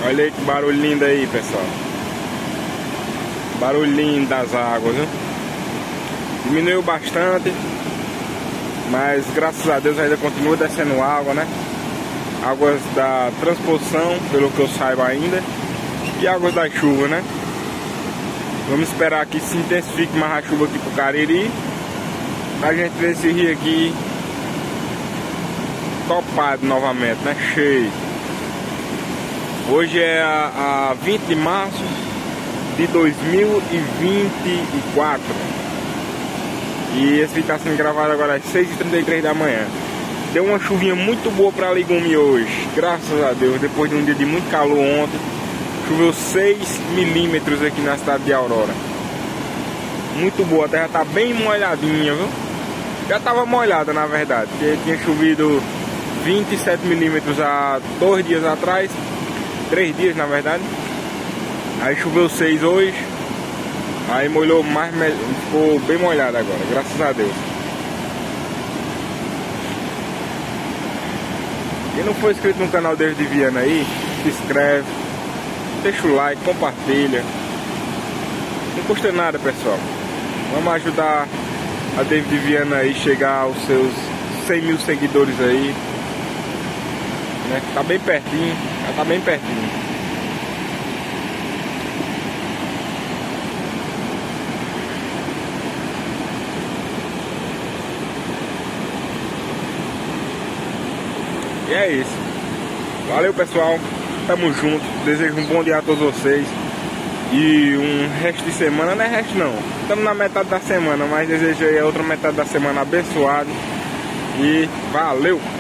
Olha aí que barulho lindo aí, pessoal. Barulho lindo das águas, viu? Diminuiu bastante, mas graças a Deus ainda continua descendo água, né? Águas da transposição, pelo que eu saiba ainda, e águas da chuva, né? Vamos esperar que se intensifique mais a chuva aqui pro Cariri, pra gente ver esse rio aqui topado novamente, né? Cheio. Hoje é a 20 de março de 2024. E esse vídeo está sendo gravado agora às 6h33 da manhã. Deu uma chuvinha muito boa para legume hoje, graças a Deus. Depois de um dia de muito calor ontem, choveu 6 milímetros aqui na cidade de Aurora. Muito boa, a terra tá bem molhadinha, viu? Já estava molhada na verdade, porque tinha chovido 27 milímetros há 2 dias atrás. 3 dias na verdade. Aí choveu 6 hoje. Aí molhou mais, ficou bem molhado agora, graças a Deus. Quem não for inscrito no canal David Viana aí, se inscreve, deixa o like, compartilha. Não custa nada, pessoal. Vamos ajudar a David Viana aí chegar aos seus 100 mil seguidores aí, né? Tá bem pertinho, já tá bem pertinho. E é isso. Valeu, pessoal. Tamo junto. Desejo um bom dia a todos vocês. E um resto de semana, não é resto não. Estamos na metade da semana, mas desejo aí a outra metade da semana abençoada. E valeu!